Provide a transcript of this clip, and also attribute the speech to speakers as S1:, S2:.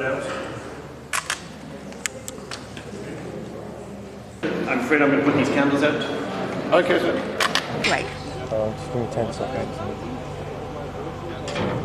S1: out. I'm afraid I'm going to put these candles out.
S2: Okay, sir.
S3: Right.
S4: Just give me 10 seconds.